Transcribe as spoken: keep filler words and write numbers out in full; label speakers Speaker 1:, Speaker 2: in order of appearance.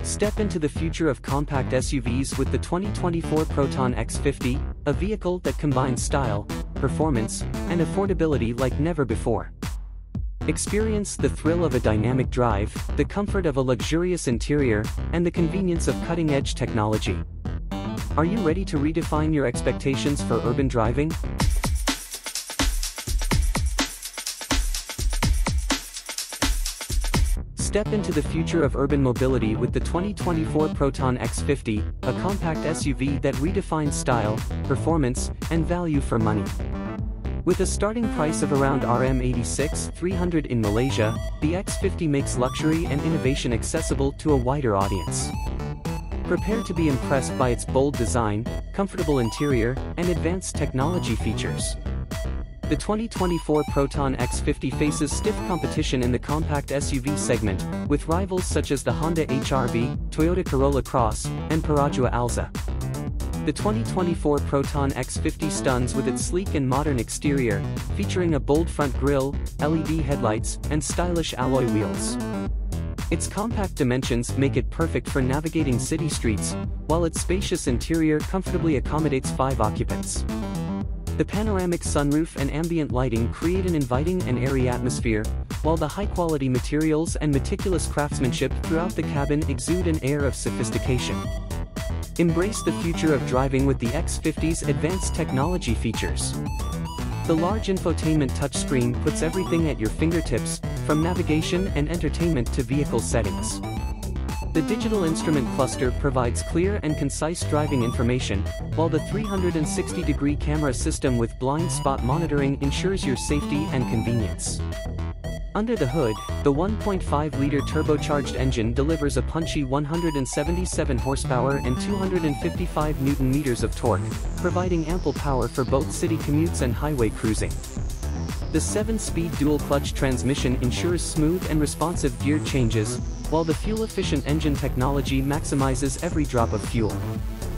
Speaker 1: Step into the future of compact S U Vs with the twenty twenty-four Proton X fifty, a vehicle that combines style, performance, and affordability like never before. Experience the thrill of a dynamic drive, the comfort of a luxurious interior, and the convenience of cutting-edge technology. Are you ready to redefine your expectations for urban driving? Step into the future of urban mobility with the twenty twenty-four Proton X fifty, a compact S U V that redefines style, performance, and value for money. With a starting price of around R M eighty-six thousand three hundred in Malaysia, the X fifty makes luxury and innovation accessible to a wider audience. Prepare to be impressed by its bold design, comfortable interior, and advanced technology features. The twenty twenty-four Proton X fifty faces stiff competition in the compact S U V segment, with rivals such as the Honda H R V, Toyota Corolla Cross, and Perodua Alza. The twenty twenty-four Proton X fifty stuns with its sleek and modern exterior, featuring a bold front grille, L E D headlights, and stylish alloy wheels. Its compact dimensions make it perfect for navigating city streets, while its spacious interior comfortably accommodates five occupants. The panoramic sunroof and ambient lighting create an inviting and airy atmosphere, while the high-quality materials and meticulous craftsmanship throughout the cabin exude an air of sophistication. Embrace the future of driving with the X fifty's advanced technology features. The large infotainment touchscreen puts everything at your fingertips, from navigation and entertainment to vehicle settings. The digital instrument cluster provides clear and concise driving information, while the three hundred sixty degree camera system with blind spot monitoring ensures your safety and convenience. Under the hood, the one point five liter turbocharged engine delivers a punchy one hundred seventy-seven horsepower and two hundred fifty-five newton meters of torque, providing ample power for both city commutes and highway cruising. The seven-speed dual-clutch transmission ensures smooth and responsive gear changes, while the fuel-efficient engine technology maximizes every drop of fuel.